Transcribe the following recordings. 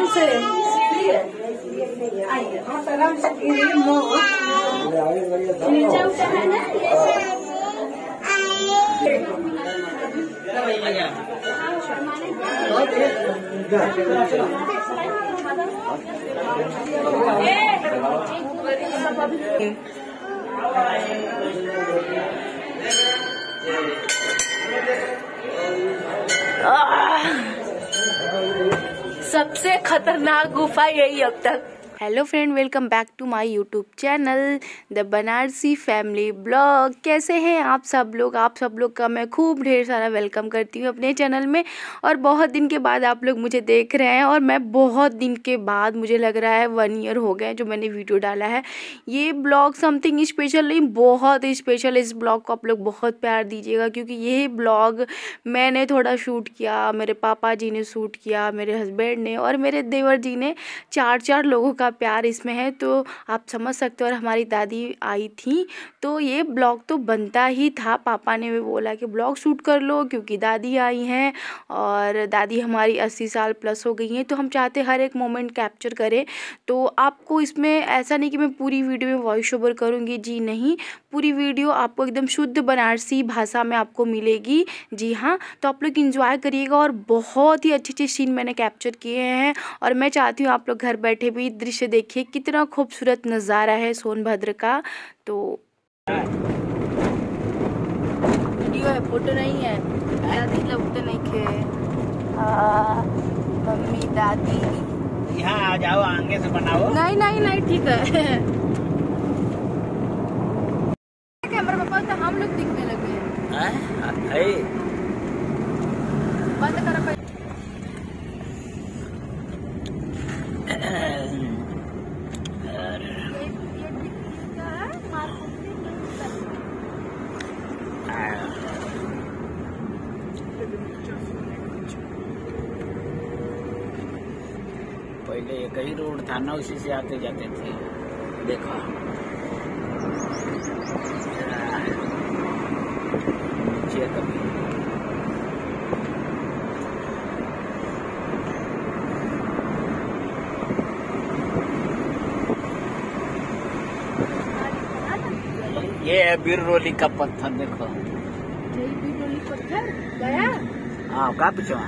से नीचे उठा है ना सबसे खतरनाक गुफा यही अब तक। Hello friend, welcome back to my YouTube channel the Banarasi family blog. कैसे हैं आप सब लोग? आप सब लोग का मैं खूब ढेर सारा वेलकम करती हूँ अपने चैनल में। और बहुत दिन के बाद आप लोग मुझे देख रहे हैं और मैं बहुत दिन के बाद, मुझे लग रहा है 1 ईयर हो गए जो मैंने वीडियो डाला है। ये ब्लॉग समथिंग स्पेशल नहीं, बहुत स्पेशल। इस ब्लॉग को आप लोग बहुत प्यार दीजिएगा क्योंकि ये ब्लॉग मैंने थोड़ा शूट किया, मेरे पापा जी ने शूट किया, मेरे हस्बैंड ने और मेरे देवर जी ने। 4 लोगों का प्यार इसमें है तो आप समझ सकते हो। और हमारी दादी आई थी तो ये ब्लॉग तो बनता ही था। पापा ने भी बोला कि ब्लॉग शूट कर लो क्योंकि दादी आई हैं और दादी हमारी 80 साल प्लस हो गई हैं, तो हम चाहते हर एक मोमेंट कैप्चर करें। तो आपको इसमें ऐसा नहीं कि मैं पूरी वीडियो में वॉइस ओवर करूँगी, जी नहीं, पूरी वीडियो आपको एकदम शुद्ध बनारसी भाषा में आपको मिलेगी। जी हाँ, तो आप लोग इंजॉय करिएगा। और बहुत ही अच्छे सीन मैंने कैप्चर किए हैं और मैं चाहती हूँ आप लोग घर बैठे भी दृश्य देखिए, कितना खूबसूरत नज़ारा है सोनभद्र का। तो वीडियो है, फोटो नहीं है। दादी लोग तो नहीं खे, मम्मी दादी यहाँ आ जाओ, आगे से बनाओ। नहीं नहीं नहीं, ठीक है। कैमरा पापा तो हम लोग दिखने लगे हैं। बंद करो। पहले एक ही रोड था ना, उसी से आते जाते थे। देखो नीचे कभी ये है बिररोली का पत्थर। देखो बिररोली पत्थर गया। हाँ, का पूछो।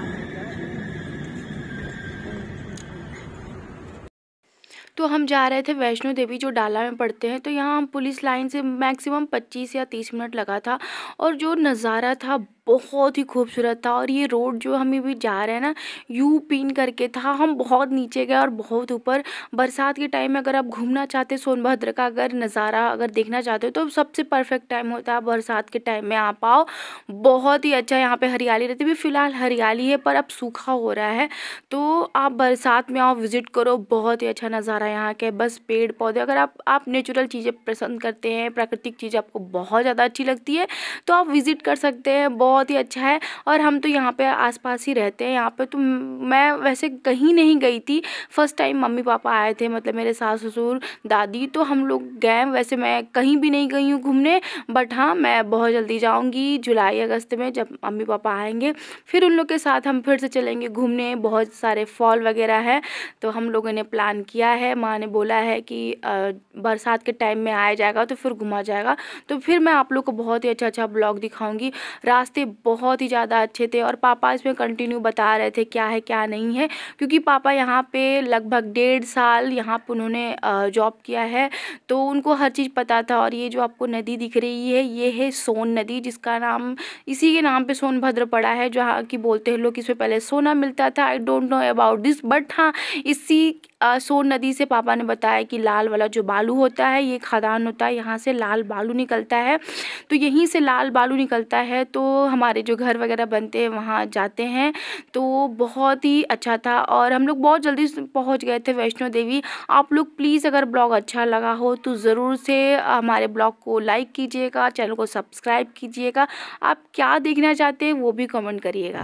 तो हम जा रहे थे वैष्णो देवी जो डाला में पड़ते हैं। तो यहाँ हम पुलिस लाइन से मैक्सिमम 25 या 30 मिनट लगा था और जो नज़ारा था बहुत ही खूबसूरत था। और ये रोड जो हम अभी जा रहे हैं ना, यू पिन करके था। हम बहुत नीचे गए और बहुत ऊपर। बरसात के टाइम में अगर आप घूमना चाहते सोनभद्र का अगर नज़ारा अगर देखना चाहते हो तो सबसे परफेक्ट टाइम होता है बरसात के टाइम में आप आओ। बहुत ही अच्छा यहाँ पे हरियाली रहती है। फिलहाल हरियाली है पर अब सूखा हो रहा है, तो आप बरसात में आओ, विजिट करो। बहुत ही अच्छा नज़ारा यहाँ के, बस पेड़ पौधे। अगर आप नेचुरल चीज़ें पसंद करते हैं, प्राकृतिक चीज़ें आपको बहुत ज़्यादा अच्छी लगती है तो आप विजिट कर सकते हैं। बहुत ही अच्छा है। और हम तो यहाँ पे आसपास ही रहते हैं। यहाँ पे तो मैं वैसे कहीं नहीं गई थी। फर्स्ट टाइम मम्मी पापा आए थे, मतलब मेरे सास ससुर दादी, तो हम लोग गए। वैसे मैं कहीं भी नहीं गई हूँ घूमने, बट हाँ मैं बहुत जल्दी जाऊँगी जुलाई अगस्त में जब मम्मी पापा आएंगे। फिर उन लोग के साथ हम फिर से चलेंगे घूमने। बहुत सारे फॉल वगैरह है तो हम लोगों ने प्लान किया है। माँ ने बोला है कि बरसात के टाइम में आया जाएगा तो फिर घुमा जाएगा। तो फिर मैं आप लोग को बहुत ही अच्छा ब्लॉग दिखाऊंगी। रास्ते बहुत ही ज़्यादा अच्छे थे और पापा इसमें कंटिन्यू बता रहे थे क्या है क्या नहीं है, क्योंकि पापा यहाँ पे लगभग 1.5 साल यहाँ पे उन्होंने जॉब किया है तो उनको हर चीज़ पता था। और ये जो आपको नदी दिख रही है ये है सोन नदी, जिसका नाम इसी के नाम पे सोनभद्र पड़ा है। जहाँ की बोलते हैं लोग इसमें पहले सोना मिलता था। I don't know about this, but हाँ इसी सोन नदी से पापा ने बताया कि लाल वाला जो बालू होता है ये खदान होता है, यहाँ से लाल बालू निकलता है। तो यहीं से लाल बालू निकलता है तो हमारे जो घर वगैरह बनते हैं वहाँ जाते हैं। तो बहुत ही अच्छा था और हम लोग बहुत जल्दी पहुँच गए थे वैष्णो देवी। आप लोग प्लीज़ अगर ब्लॉग अच्छा लगा हो तो ज़रूर से हमारे ब्लॉग को लाइक कीजिएगा, चैनल को सब्सक्राइब कीजिएगा। आप क्या देखना चाहते हैं वो भी कमेंट करिएगा।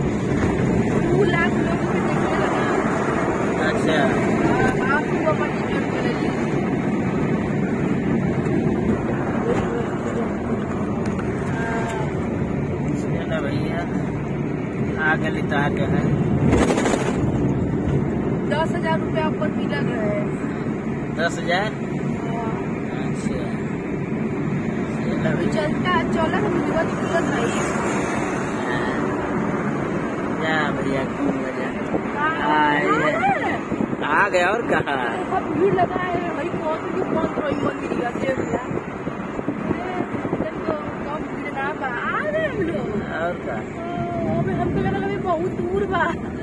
2 लाख लोग देखने लगा। अच्छा, भैया आगे लिखा है 10 10,000 रुपया ऊपर भी लग रहा है। 10,000? अच्छा चलता चौला का तुरंत नहीं जा भैया आ गया और कहा भीड़ लगा है भाई। कौन रही मंदिर और का हमको लगा बहुत दूर बा।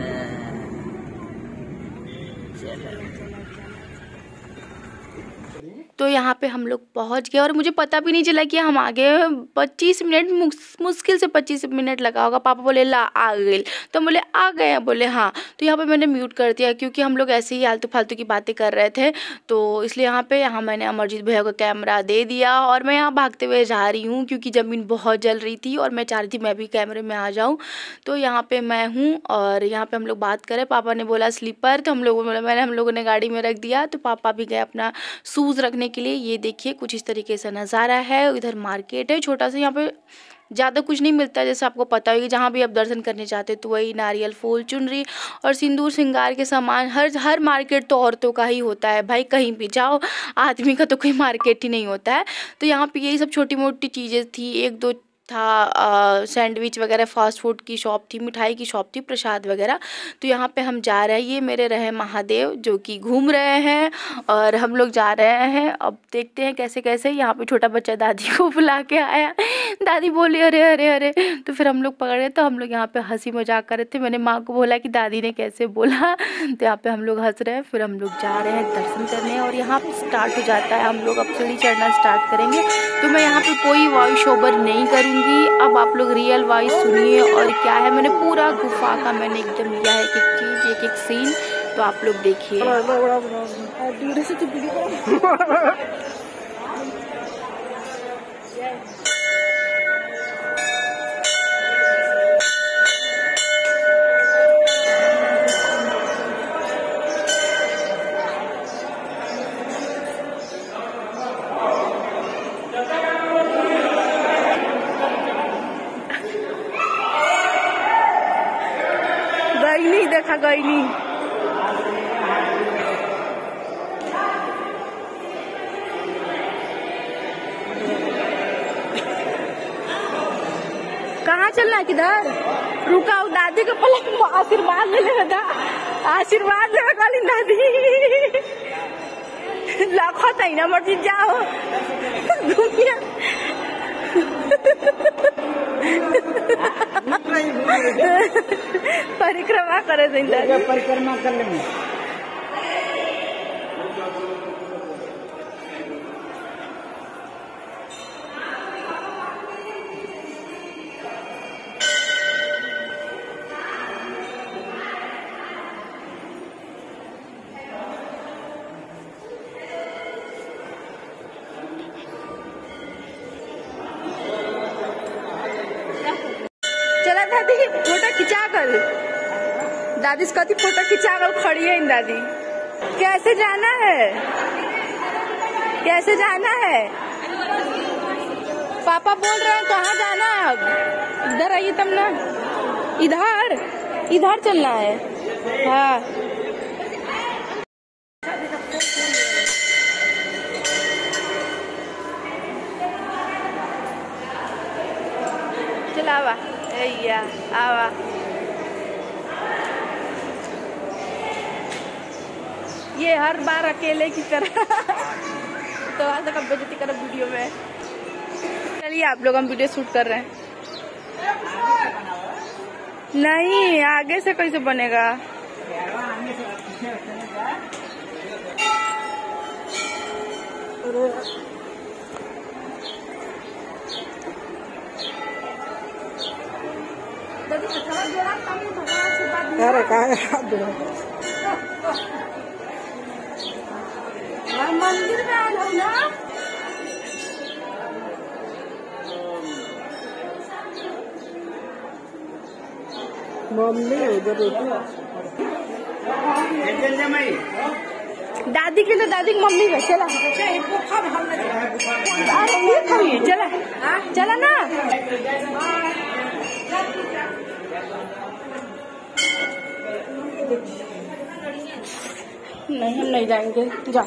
तो यहाँ पे हम लोग पहुँच गए और मुझे पता भी नहीं चला कि हम आ गए। 25 मिनट मुश्किल से 25 मिनट लगा होगा। पापा बोले ला आ गए, तो बोले आ गए, बोले हाँ। तो यहाँ पे मैंने म्यूट कर दिया क्योंकि हम लोग ऐसे ही आलतू फालतू की बातें कर रहे थे। तो इसलिए यहाँ मैंने अमरजीत भैया को कैमरा दे दिया और मैं यहाँ भागते हुए जा रही हूँ क्योंकि ज़मीन बहुत जल रही थी और मैं चाह रही थी मैं भी कैमरे में आ जाऊँ। तो यहाँ पर मैं हूँ और यहाँ पर हम लोग बात करें। पापा ने बोला स्लीपर, तो हम लोगों ने गाड़ी में रख दिया। तो पापा भी गए अपना शूज़ रखने के लिए। ये देखिए कुछ इस तरीके से नज़ारा है। इधर मार्केट है छोटा सा, यहाँ पे ज़्यादा कुछ नहीं मिलता जैसे आपको पता होगी। जहाँ भी आप दर्शन करने जाते तो वही नारियल, फूल, चुनरी और सिंदूर श्रृंगार के सामान। हर मार्केट तो औरतों का ही होता है भाई, कहीं भी जाओ आदमी का तो कोई मार्केट ही नहीं होता है। तो यहाँ पे यही सब छोटी मोटी चीज़ें थी, एक दो था सैंडविच वगैरह, फास्ट फूड की शॉप थी, मिठाई की शॉप थी, प्रसाद वगैरह। तो यहाँ पे हम जा रहे हैं। ये मेरे रहे महादेव जो कि घूम रहे हैं और हम लोग जा रहे हैं। अब देखते हैं कैसे कैसे। यहाँ पे छोटा बच्चा दादी को बुला के आया। दादी बोली अरे अरे अरे, तो फिर हम लोग पकड़े। तो हम लोग यहाँ पे हंसी मजाक कर रहे थे। मैंने माँ को बोला कि दादी ने कैसे बोला, तो यहाँ पे हम लोग हंस रहे हैं। फिर हम लोग जा रहे हैं दर्शन करने और यहाँ स्टार्ट हो जाता है। हम लोग अब सीढ़ी चढ़ना स्टार्ट करेंगे। तो मैं यहाँ पे कोई वॉइस ओवर नहीं करूँगी। अब आप लोग रियल वॉइस सुनिए और क्या है। मैंने पूरा गुफा का मैंने एकदम लिया है एक एक चीज़, एक एक सीन। तो आप लोग देखिए। दूर से तो नहीं देखा गई नहीं। कहाँ चलना है, किधर रुका? दादी को पहले आशीर्वाद ले लेगा, आशीर्वाद ले वाली दादी लाखों तई ना मर्जी जाओ घूमिया परिक्रमा करे, परिक्रमा कर लेंगे। चला दादी फोटो खिंचा कर, दादी से कथी फोटो खिंचा कर खड़ी है। दादी कैसे जाना है, कैसे जाना है? पापा बोल रहे हैं कहाँ जाना है? अब इधर आइए तब ना, इधर इधर चलना है। हाँ चलावा आवा। ये हर बार अकेले की तरह तो आज तक बेइज्जती कर वीडियो में। चलिए आप लोग हम वीडियो शूट कर रहे हैं। नहीं आगे से कैसे बनेगा? मंदिर में आए हो ना? मम्मी दादी के लिए, दादी की मम्मी है। चला चला चला ना। नहीं हम नहीं जाएंगे, जा।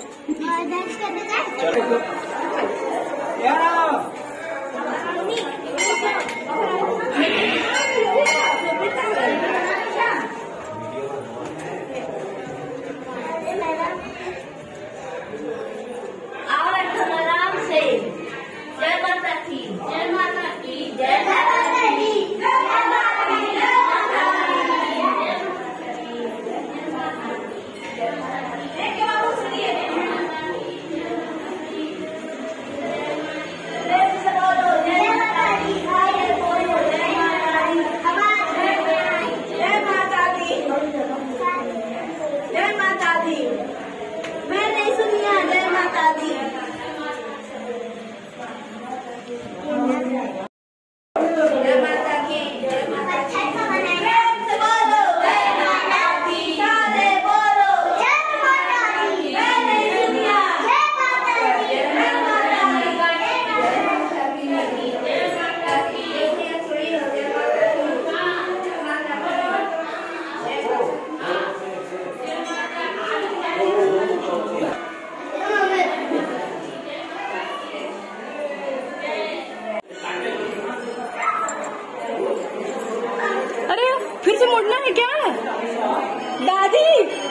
फिर से मुड़ना है क्या दादी?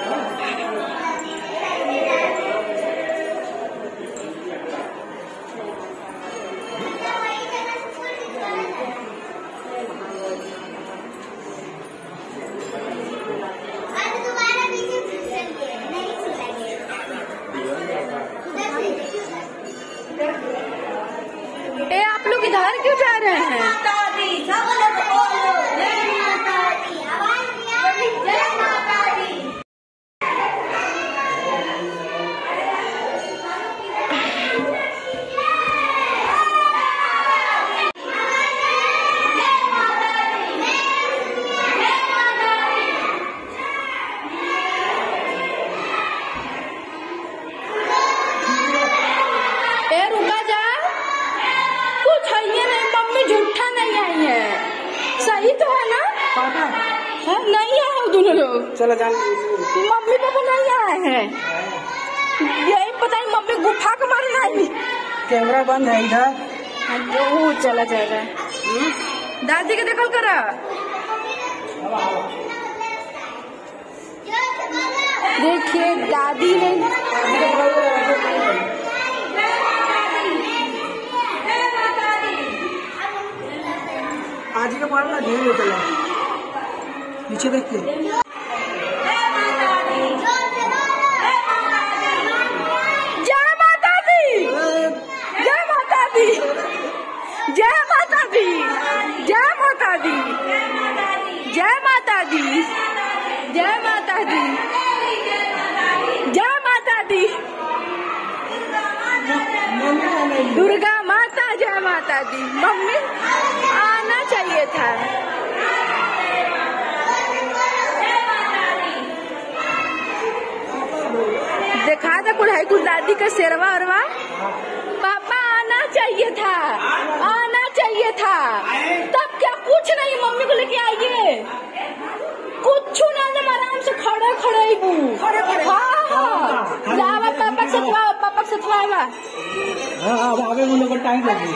आप लोग इधर क्यों जा रहे हैं? रुका जा, कुछ है नहीं, मम्मी झूठा नहीं आई है, सही तो है ना? पापा है नहीं आए हो दोनों लोग, चलो जा। मम्मी पापा नहीं आए हैं, यही पता नहीं मम्मी गुफा के मारे आई। कैमरा बंद है इधर, वो चला जाएगा। दादी के देखल करा, देखिए दादी ने आज का पालना धीरे चला, पीछे देखते। जय माता दी, जय माता दी, जय माता दी, जय माता दी, जय माता दी, जय माता दी, जय माता दी, जय माता दी, दुर्गा माता, जय माता दी। मम्मी आना चाहिए था। देखा था कुढ़ाई कुछ दादी का शेरवा अरवा। पापा आना चाहिए था, आना चाहिए था, तब क्या कुछ नहीं, मम्मी को लेके आइए, कुछ ना, जब आराम से खड़े खड़े जावा, पापा सतवा, पापा सतवा। आगे मुझे को टाइम लगे।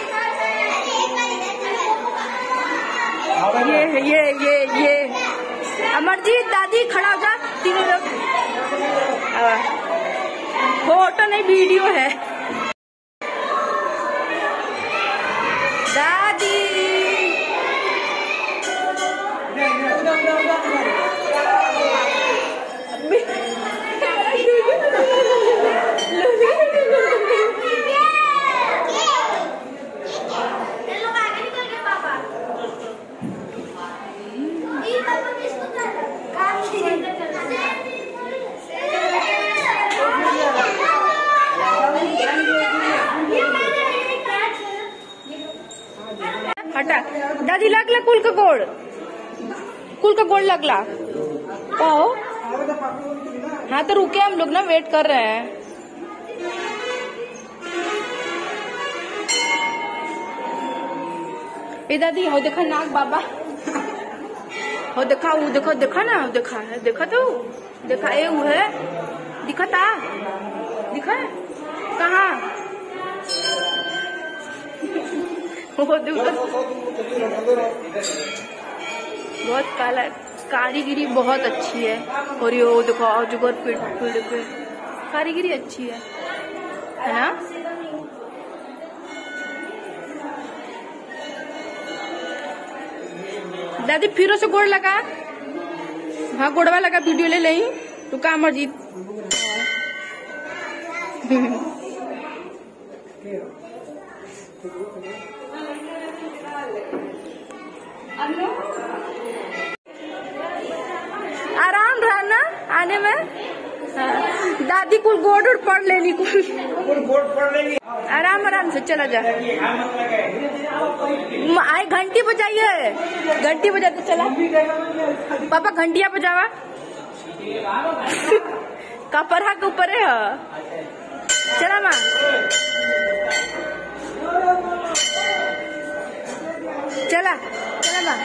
ये अमरजीत दादी खड़ा हो जा, तीनों लोग, फोटो नहीं वीडियो है। दादी हटा, दादी लगला कुल का गोड़ लगला। आओ, हाँ तो रुके, हम लोग ना वेट कर रहे हैं। ए दादी हो देखो नाग बाबा। हो देखा, वो देखो, देखा ना, देखा है, देखा तो देखा ये वो है, दिखा था, दिखा है कहाँ? वो देखो, बहुत काला, कारीगिरी बहुत अच्छी है। और ये वो देखो अजगर पेड़ पे कारीगिरी अच्छी है ना? दादी फिर से गोड़ लगा, हाँ गोड़वा लगा, वीडियो ले ली तू का मर्जी। आराम रहा ना आने में। हाँ। दादी कुल गोड़ उड़ पड़ लेनी, कुल आराम आराम से चला जा। आए घंटी बजाइए, घंटी बजाते चला। पापा घंटिया बजावा। कपड़ा के ऊपर है, चला माँ चला, चला माँ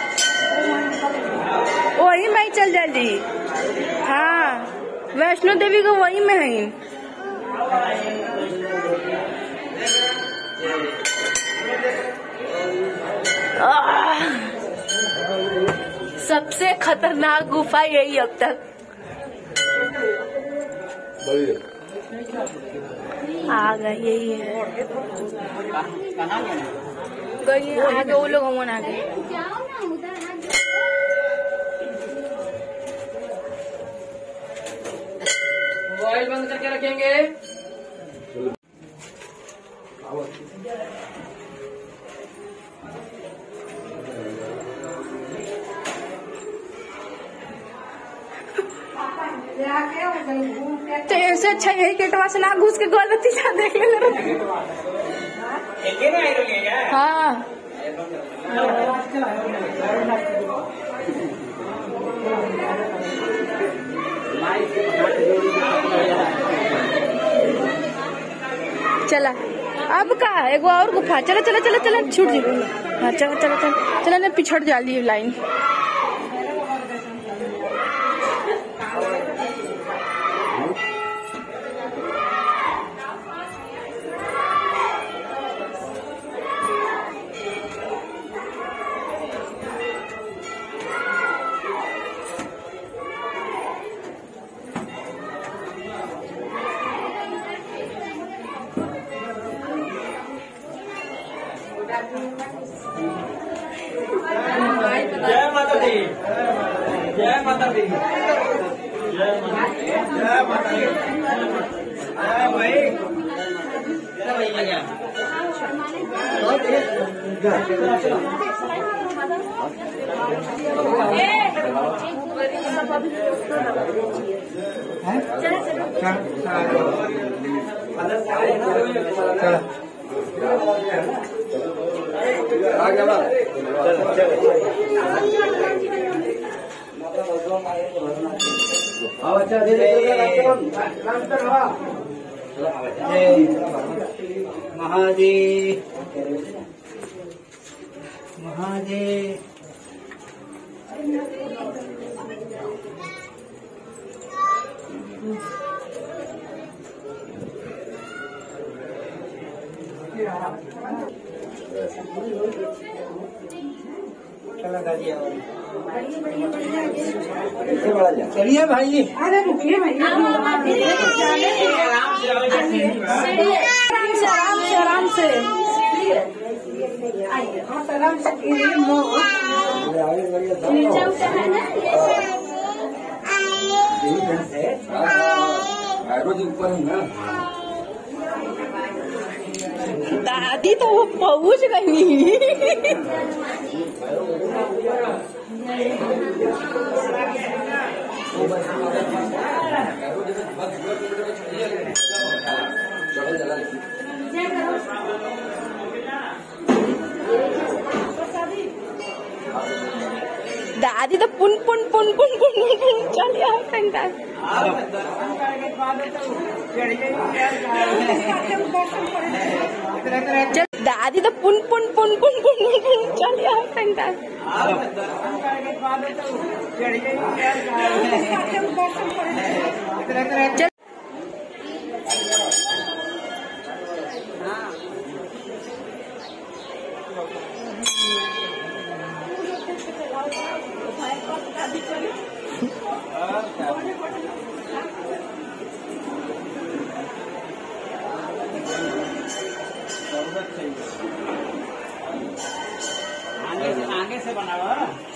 वही में ही चल जल्दी। हाँ वैष्णो देवी को वही में है। सबसे खतरनाक गुफा यही अब तक। आ गए, यही है, गई आगे वो लोग हम आ गए। मोबाइल बंद करके रखेंगे। तो ऐसे अच्छा यही गेटवा से ना घुस के गलती से देख ले। हाँ चला अब का एगो और गुफा। चला चला चला चला छूट जी। हाँ चला चला चला चला ना, पिछड़ जा ली लाइन। जय माता दी, जय माता दी, जय माता दी, जय माता दी, जय भाई, जय भैया। महादेव महादेव चलिए भाई। अरे रुकिए भाई, आराम से दादी तो वो पहुंच गई। दादी तो पुन पुन पुन पुन पुन पुन चल दादी तो पुन पुन पुन पुन पुन पुन पुन चल यार घंटा चल। आगे से बनावा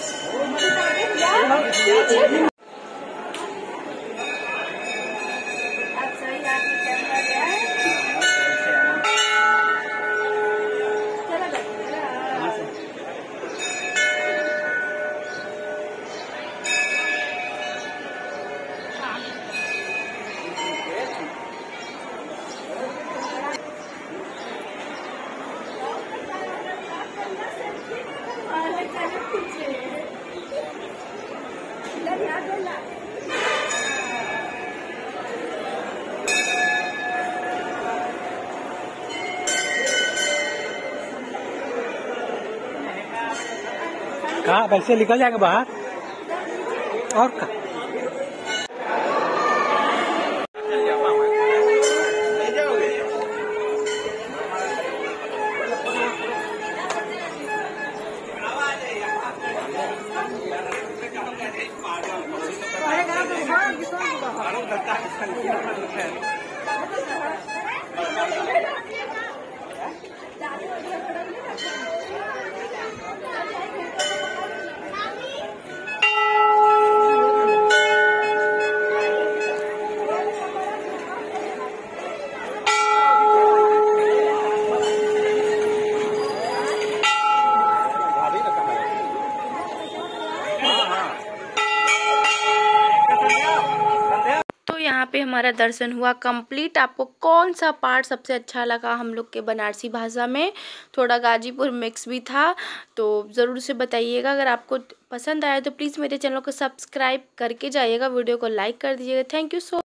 कहाँ वैसे निकल जाएगा बाहर और यहाँ पे हमारा दर्शन हुआ कंप्लीट। आपको कौन सा पार्ट सबसे अच्छा लगा हम लोग के बनारसी भाषा में? थोड़ा गाजीपुर मिक्स भी था, तो ज़रूर से बताइएगा। अगर आपको पसंद आया तो प्लीज़ मेरे चैनल को सब्सक्राइब करके जाइएगा, वीडियो को लाइक कर दीजिएगा। Thank you so